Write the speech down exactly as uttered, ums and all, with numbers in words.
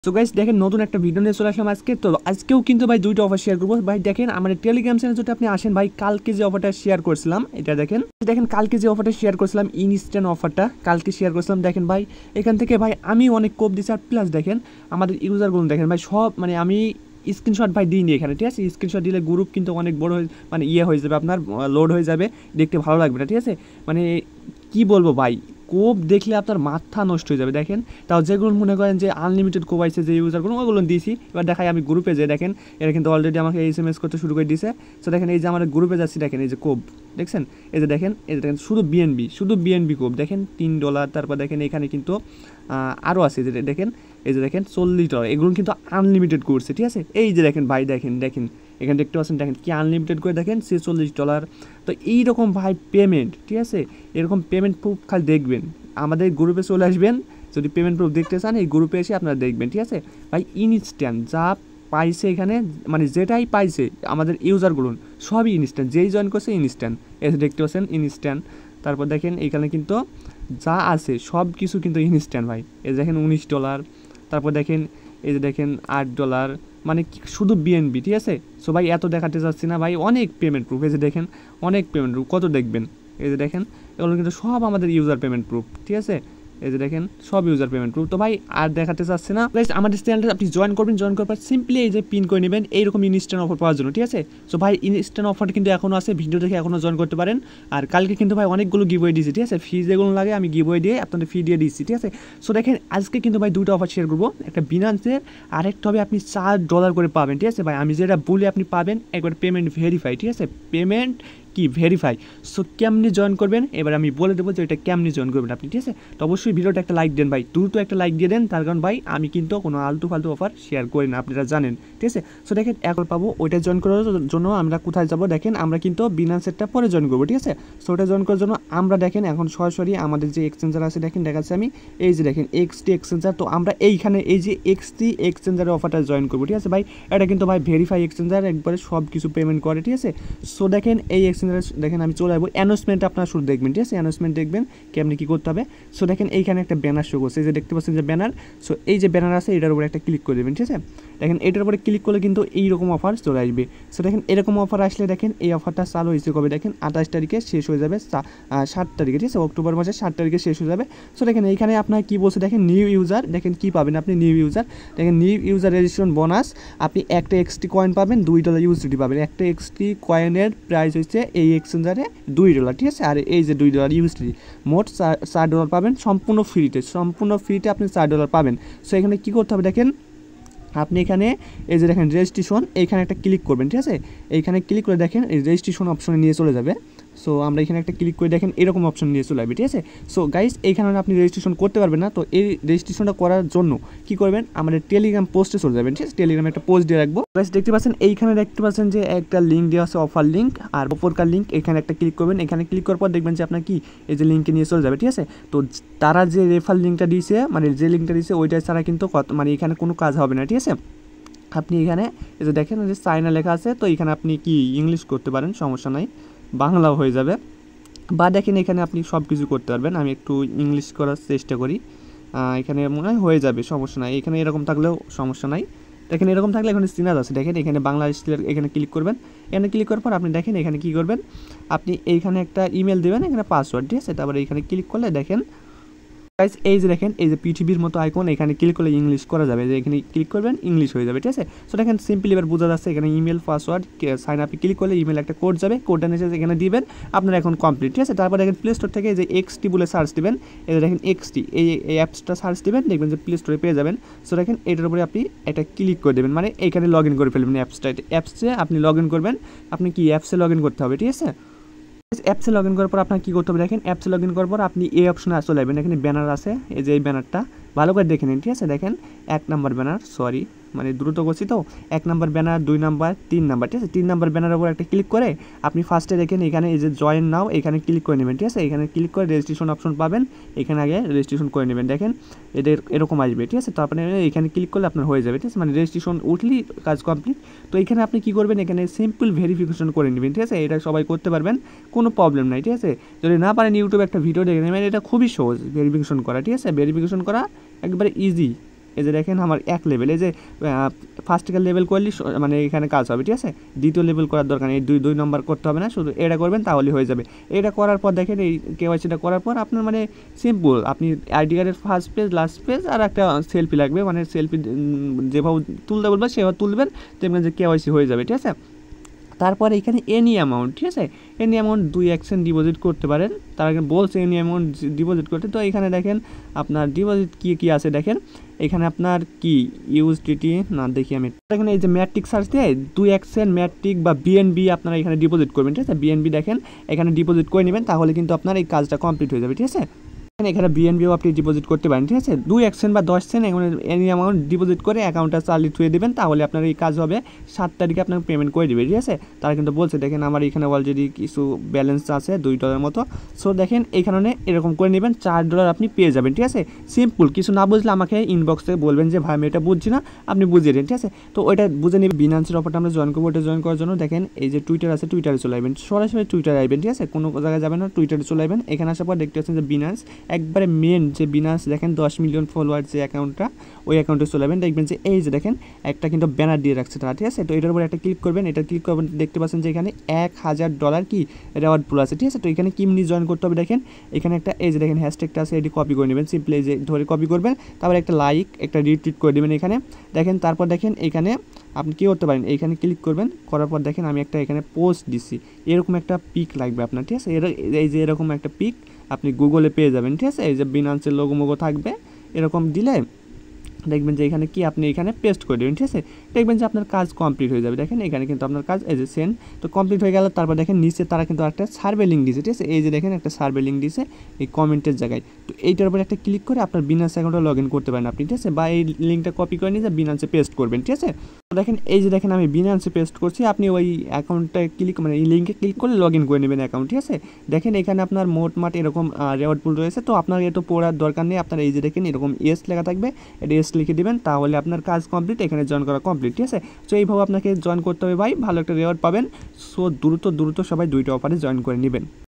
So guys দেখেন নতুন একটা ভিডিও নিয়ে চলে আসলাম আজকে। তো আজকেও কিন্তু ভাই দুইটা অফার শেয়ার করবো ভাই। দেখেন আমাদের টেলিগ্রাম চ্যানেল যদি আপনি আসেন ভাই, কালকে যে অফারটা শেয়ার করছিলাম এটা দেখেন দেখেন কালকে যে অফারটা শেয়ার করছিলাম ইনস্ট্যান্ট অফারটা কালকে শেয়ার করছিলাম। দেখেন ভাই এখান থেকে ভাই আমি অনেক কোপ দিচ্ছি, আর প্লাস দেখেন আমাদের ইউজারগুলো দেখেন ভাই সব মানে আমি স্ক্রিনশট ভাই দিইনি এখানে, ঠিক আছে। স্ক্রিনশট দিলে গ্রুপ কিন্তু অনেক বড় হয়ে মানে ইয়ে হয়ে যাবে, আপনার লোড হয়ে যাবে, দেখতে ভালো লাগবে না, ঠিক আছে। মানে কি বলবো ভাই, কোপ দেখলে আপনার মাথা নষ্ট হয়ে যাবে। দেখেন তাও যেগুলো মনে করেন যে আনলিমিটেড কোপ আছে যে ইউজারগুলো ওগুলো দিয়েছি। এবার দেখাই আমি গ্রুপে যে দেখেন এরা কিন্তু অলরেডি আমাকে এস এম এস করতে শুরু করে দিয়েছে। সো দেখেন এই যে আমার গ্রুপে যাচ্ছি, দেখেন এই যে কোপ দেখছেন, এই যে দেখেন এই যে দেখেন শুধু বিএনবি শুধু বিএনবি কোপ দেখেন তিন ডলার। তারপর দেখেন এখানে কিন্তু আরও আছে যে দেখেন এই যে দেখেন চল্লিশ ডলার, এগুলো কিন্তু আনলিমিটেড করছে, ঠিক আছে। এই যে দেখেন ভাই দেখেন দেখেন এখানে দেখতে পাচ্ছেন, দেখেন কি আনলিমিটেড করে দেখেন ছেচল্লিশ ডলার। তো এইরকম ভাই পেমেন্ট, ঠিক আছে, এরকম পেমেন্ট প্রুফ খালি দেখবেন আমাদের গ্রুপে চলে আসবেন। যদি পেমেন্ট প্রুফ দেখতে চান এই গ্রুপে এসে আপনারা দেখবেন, ঠিক আছে ভাই। ইনস্ট্যান্ট যা পাইছে এখানে মানে যেটাই পাইছে আমাদের ইউজারগুলো সবই ইনস্ট্যান্ট, যেই জয়েন করছে ইনস্ট্যান্ট, এসে দেখতে পাচ্ছেন ইনস্ট্যান্ট। তারপর দেখেন এইখানে কিন্তু যা আছে সব কিছু কিন্তু ইনস্ট্যান্ট ভাই। এই দেখেন উনিশ ডলার, তারপর দেখেন এই যে দেখেন আট ডলার, মানে শুধু বিএনবি, ঠিক আছে। সো ভাই এত দেখাতে চাচ্ছি না ভাই, অনেক পেমেন্ট প্রুফ, এই যে দেখেন অনেক পেমেন্ট প্রুফ, কত দেখবেন এই যে দেখেন এগুলো কিন্তু সব আমাদের ইউজার পেমেন্ট প্রুফ, ঠিক আছে। এই যে দেখেন সব ইউজার পেমেন্ট প্রুফ। তো ভাই আর দেখাতে চাচ্ছে না গাইস, আমাদের চ্যানেলটা আপনি জয়েন করবেন, জয়েন করার পর সিম্পলি এই যে পিন করে নেবেন এইরকম ইনস্ট্যান্ট অফার পাওয়ার জন্য, ঠিক আছে। সো ভাই ইনস্ট্যান্ট অফারটা কিন্তু এখনও আছে, ভিডিও দেখে এখনও জয়েন করতে পারেন। আর কালকে কিন্তু ভাই অনেকগুলো গিভওয়ে দিয়েছি, ঠিক আছে। ফি যেগুলো লাগে আমি গিভওয়ে দিয়ে আপনাদের ফি দিয়ে দিচ্ছি, ঠিক আছে। সো দেখেন আজকে কিন্তু ভাই দুটো অফার শেয়ার করবো, একটা বিনান্সের আরেকটা হবে আপনি চার ডলার করে পাবেন, ঠিক আছে ভাই। আমি যেটা বলি আপনি পাবেন একবার পেমেন্ট ভেরিফাই, ঠিক আছে, পেমেন্ট কি ভেরিফাই। সো কেমনি জয়েন করবেন এবার আমি বলে দেবো যে এটা কেমনি জয়েন করবেন আপনি, ঠিক আছে। তো অবশ্যই ভিডিওটা একটা লাইক দেন ভাই, দ্রুত একটা লাইক দিয়ে দেন, তার কারণ ভাই আমি কিন্তু কোনো আলতু ফালতু অফার শেয়ার করি না, আপনারা জানেন, ঠিক আছে। সো দেখেন এখন পাবো ওইটা জয়েন করার জন্য আমরা কোথায় যাবো, দেখেন আমরা কিন্তু বিনান্সেরটা পরে জয়েন করবো, ঠিক আছে। সো ওটা জয়েন করার জন্য আমরা দেখেন এখন সরাসরি আমাদের যে এক্সচেঞ্জার আছে দেখেন দেখাচ্ছি আমি, এই যে দেখেন এক্সটি এক্সচেঞ্জার। তো আমরা এইখানে এই যে এক্সটি এক্সচেঞ্জারের অফারটা জয়েন করবো, ঠিক আছে ভাই। এটা কিন্তু ভাই ভেরিফাই এক্সচেঞ্জার, একবারে সব কিছু পেমেন্ট করে, ঠিক আছে। সো দেখেন এই এক্সচেঞ্জারে দেখেন আমি চলে যাবো, অ্যানাউন্সমেন্ট আপনারা শুরু দেখবেন, ঠিক আছে। অ্যানাউন্সমেন্ট দেখবেন কেমনি কী করতে হবে। সো দেখেন এইখানে একটা ব্যানার শো করছে, এই যে দেখতে পাচ্ছেন যে ব্যানার। সো এই যে ব্যানার আছে এটার উপরে একটা ক্লিক করে দেবেন, ঠিক আছে। দেখেন এটার উপরে ক্লিক করলে কিন্তু এইরকম অফার চলে আসবে। সো দেখেন এরকম অফার আসলে দেখেন এই অফারটা চালু হয়েছে কবে, দেখেন আঠাশ তারিখে শেষ হয়ে যাবে, ষাট তারিখে, ঠিক আছে, অক্টোবর মাসের ষাট তারিখে শেষ হয়ে যাবে। সো দেখেন এইখানে আপনার কী বলছে দেখেন নিউ ইউজার, দেখেন কী পাবেন আপনি নিউ ইউজার, দেখেন নিউ ইউজার রেজিস্ট্রেশন বোনাস, আপনি একটা এক্সটি কয়েন পাবেন, দুই ডলার ইউএসডিটি পাবেন। একটা এক্সটি কয়েনের প্রাইস হচ্ছে এই এক্সচেঞ্জারে দুই ডলার, ঠিক আছে। আর এই যে দুই ডলার ইউএসডিটি মোট চার ডলার পাবেন সম্পূর্ণ ফ্রিতে, সম্পূর্ণ ফ্রিতে আপনি চার ডলার পাবেন। সো এখানে কী করতে হবে দেখেন, আপনি এখানে এই যে দেখেন রেজিস্ট্রেশন, এইখানে একটা ক্লিক করবেন, ঠিক আছে। এইখানে ক্লিক করে দেখেন এই রেজিস্ট্রেশন অপশনে নিয়ে চলে যাবে। সো আমরা এখানে একটা ক্লিক করে দেখেন এরকম অপশন নিয়ে চলে আসবে, ঠিক আছে। সো গাইস এইখানে আপনি রেজিস্ট্রেশন করতে পারবেন না, তো এই রেজিস্ট্রেশনটা করার জন্য কী করবেন, আমাদের টেলিগ্রাম পোস্টে চলে যাবেন, ঠিক আছে। টেলিগ্রামে একটা পোস্ট দিয়ে রাখবো গাইস, দেখতে পাচ্ছেন এইখানে দেখতে পাচ্ছেন যে একটা লিঙ্ক দেওয়া আছে, অফার লিঙ্ক আর ওপরকার লিঙ্ক, এখানে একটা ক্লিক করবেন। এখানে ক্লিক করার পর দেখবেন যে আপনার কি এই যে লিঙ্কে নিয়ে চলে যাবে, ঠিক আছে। তো তারা যে রেফার লিঙ্কটা দিয়েছে মানে যে লিঙ্কটা দিয়েছে ওইটা ছাড়া কিন্তু মানে এখানে কোনো কাজ হবে না, ঠিক আছে। আপনি এখানে এই যে দেখেন যে চায়না লেখা আছে, তো এখানে আপনি কি ইংলিশ করতে পারেন, সমস্যা নাই, বাংলাও হয়ে যাবে, বা দেখেন এখানে আপনি সব কিছু করতে পারবেন। আমি একটু ইংলিশ করার চেষ্টা করি, এখানে মনে হয় হয়ে যাবে, সমস্যা নাই। এখানে এরকম থাকলেও সমস্যা নাই, দেখেন এরকম থাকলে এখানে সিনাজ আছে, দেখেন এখানে বাংলাদেশ এখানে ক্লিক করবেন। এখানে ক্লিক করার পর আপনি দেখেন এখানে কী করবেন, আপনি এইখানে একটা ইমেল দেবেন, এখানে পাসওয়ার্ড, ঠিক আছে। তারপরে এখানে ক্লিক করলে দেখেন গাইস এই যে দেখেন এই যে পৃথিবীর মতো আইকন, এখানে ক্লিক করলে ইংলিশ করা যাবে, যে এখানে ক্লিক করবেন ইংলিশ হয়ে যাবে, ঠিক আছে। সো দেখেন সিম্পলি এবার বোঝা যাচ্ছে, এখানে ইমেল পাসওয়ার্ড সাইন আপে ক্লিক করলে ইমেল একটা কোড যাবে, কোডটা নিচে এখানে দিবেন, আপনার এখন কমপ্লিট, ঠিক আছে। তারপর দেখেন প্লে স্টোর থেকে এই যে এক্সটি বলে সার্চ দিবেন, এই যে দেখেন এক্সটি এই এই অ্যাপসটা সার্চ দিবেন, দেখবেন যে প্লে স্টোরে পেয়ে যাবেন। সো দেখেন এটার উপরে আপনি একটা ক্লিক করে দেবেন, মানে এইখানে লগ ইন করে ফেলবেন অ্যাপসটা, অ্যাপসে আপনি লগ ইন করবেন, আপনি কি অ্যাপসে লগ ইন করতে হবে, ঠিক আছে। অ্যাপসে লগ ইন করার পর আপনার কী করতে হবে দেখেন, অ্যাপসে লগ ইন করার পর আপনি এই অপশনে চলে যাবেন, এখানে ব্যানার আছে, এই যে এই ব্যানারটা ভালো করে দেখে নিন, ঠিক আছে। দেখেন এক নাম্বার ব্যানার, সরি মানে দ্রুত করছি তো, এক নাম্বার ব্যানার, দুই নাম্বার, তিন নাম্বার, ঠিক আছে। তিন নাম্বার ব্যানারের উপর একটা ক্লিক করে আপনি ফার্স্টে দেখেন এখানে এই যে জয়েন নাও, এখানে ক্লিক করে নেবেন, ঠিক আছে। এখানে ক্লিক করে রেজিস্ট্রেশন অপশন পাবেন, এখানে আগে রেজিস্ট্রেশন করে নেবেন, দেখেন এদের এরকম আসবে, ঠিক আছে। তো আপনি এখানে ক্লিক করলে আপনার হয়ে যাবে, ঠিক আছে, মানে রেজিস্ট্রেশন উঠলেই কাজ কমপ্লিট। তো এখানে আপনি কী করবেন, এখানে সিম্পল ভেরিফিকেশন করে নেবেন, ঠিক আছে। এটা সবাই করতে পারবেন, কোনো প্রবলেম নাই, ঠিক আছে। যদি না পারেন ইউটিউবে একটা ভিডিও দেখে নেবেন, এটা খুবই সহজ ভেরিফিকেশন করা, ঠিক আছে। ভেরিফিকেশন করা একবারে ইজি, এই যে দেখেন আমার এক লেভেল, এই যে ফার্স্ট লেভেল করলে মানে এখানে কাজ হবে, ঠিক আছে। দ্বিতীয় লেভেল করার দরকার নেই, দুই দুই নম্বর করতে হবে না, শুধু এটা করবেন তাহলে হয়ে যাবে। এটা করার পর দেখেন এই কেওয়াইসিটা করার পর আপনার মানে সিম্পল, আপনি আইডি কার্ডের ফার্স্ট পেজ লাস্ট পেজ আর একটা সেলফি লাগবে, মানে সেলফি যেভাবে তুলতে বলবেন সেভাবে তুলবেন, দেখবেন যে কেওয়াইসি হয়ে যাবে, ঠিক আছে। তারপরে এখানে এনি অ্যামাউন্ট, ঠিক আছে, এনি অ্যামাউন্ট দুই এক্সেন্ট ডিপোজিট করতে পারেন, তারা বলছে এনি অ্যামাউন্ট ডিপোজিট করতে। তো এখানে দেখেন আপনার ডিপোজিট কী কী আছে দেখেন, এখানে আপনার কি ইউএসডিটি না দেখি আমি এখানে এই যে ম্যাট্রিক সার্চ দিয়ে দুই এক্সেন্ট ম্যাট্রিক বা বিএনবি আপনারা এখানে ডিপোজিট করবেন, ঠিক আছে। বিএনবি দেখেন এখানে ডিপোজিট করে নেবেন, তাহলে কিন্তু আপনার এই কাজটা কমপ্লিট হয়ে যাবে, ঠিক আছে। এখানে বিএনবিও আপনি ডিপোজিট করতে পারেন, ঠিক আছে। দুই এক সেন্ট বা দশ সেন্ট এখানে এনি অ্যামাউন্ট ডিপোজিট করে অ্যাকাউন্টটা চালু থুয়ে দেবেন, তাহলে আপনার এই কাজ হবে, সাত তারিখে আপনার পেমেন্ট করে দেবে, ঠিক আছে। তারা কিন্তু বলছে দেখেন আমার এখানে অলরেডি কিছু ব্যালেন্স আছে দুই ডলার মতো। সো দেখেন এখানে এরকম করে নেবেন, চার ডলার আপনি পেয়ে যাবেন, ঠিক আছে। সিম্পল, কিছু না বুঝলে আমাকে ইনবক্সে বলবেন যে ভাই আমি এটা বুঝছি না, আপনি বুঝিয়ে দেন, ঠিক আছে। তো ওইটা বুঝে নেবেন। বিনান্সের অফারটা আমরা জয়েন করবো, ওটা জয়েন করার জন্য দেখেন এই যে টুইটার আছে, টুইটারে চলে আসবেন, সরাসরি টুইটারে আসবেন, ঠিক আছে, কোনো জায়গায় যাবেন না, টুইটারে চলে আসবেন। এখানে আসার পর দেখতে পাচ্ছেন যে বিনান্স একবারে মেন যে বিনান্স দেখেন দশ মিলিয়ন ফলোয়ার যে অ্যাকাউন্টটা, ওই অ্যাকাউন্টে চলে যাবেন, দেখবেন যে এই যে দেখেন একটা কিন্তু ব্যানার দিয়ে রাখছে তারা, ঠিক আছে। তো এটার উপর একটা ক্লিক করবেন, এটা ক্লিক করবেন, দেখতে পাচ্ছেন যে এখানে এক হাজার ডলার কি রেওয়ার্ড পুল আছে, ঠিক আছে। তো এখানে কিমনি জয়েন করতে হবে, দেখেন এখানে একটা এই যে দেখেন হ্যাশট্যাগটা আছে, এটি কপি করে নেবেন, সিম্পলি এই যে ধরে কপি করবেন, তারপর একটা লাইক একটা রিটুইট করে দেবেন এখানে দেখেন। তারপর দেখেন এখানে আপনি কী করতে পারেন, এইখানে ক্লিক করবেন, করার পর দেখেন আমি একটা এখানে পোস্ট দিচ্ছি, এরকম একটা পিক লাগবে আপনার, ঠিক আছে। এই যে এরকম একটা পিক আপনি গুগলে পেয়ে যাবেন, ঠিক আছে। এই যে বিনান্সের লোগো মোগো থাকবে, এরকম দিলে দেখবেন যে এখানে কি আপনি এখানে পেস্ট করে দেবেন, ঠিক আছে। দেখবেন যে আপনার কাজ কমপ্লিট হয়ে যাবে। দেখেন এখানে কিন্তু আপনার কাজ এই যে সেন্ড তো কমপ্লিট হয়ে গেল। তারপর দেখেন নিচে তারা কিন্তু একটা সার্ভে লিঙ্ক দিয়েছে, ঠিক আছে। এই যে দেখেন একটা সার্ভে লিঙ্ক দিয়েছে এই কমেন্টের জায়গায়, তো এইটার উপর একটা ক্লিক করে আপনার বিনান্স অ্যাকাউন্টে লগ ইন করতে পারেন আপনি, ঠিক আছে। বা এই লিঙ্কটা কপি করে নিয়ে যে বিনান্সে পেস্ট করবেন, ঠিক আছে। তো দেখেন এই যে দেখেন আমি বিনান্সে পেস্ট করছি, আপনি ওই অ্যাকাউন্টটা ক্লিক মানে এই লিঙ্কে ক্লিক করে লগ ইন করে নেবেন অ্যাকাউন্ট, ঠিক আছে। দেখেন এখানে আপনার মোট মাঠ এরকম রেওয়ার্ড পুল রয়েছে, তো আপনার এটা পড়ার দরকার নেই, আপনার এই যে দেখেন এরকম এস লেখা থাকবে, এটা এস লিখে দেবেন, তাহলে আপনার কাজ কমপ্লিট, এখানে জয়েন করা কমপ্লিট, ঠিক আছে। সো এইভাবে আপনাকে জয়েন করতে হবে ভাই, ভালো একটা রেওয়ার্ড পাবেন। সো দ্রুত দ্রুত সবাই দুইটা অফারে জয়েন করে নেবেন।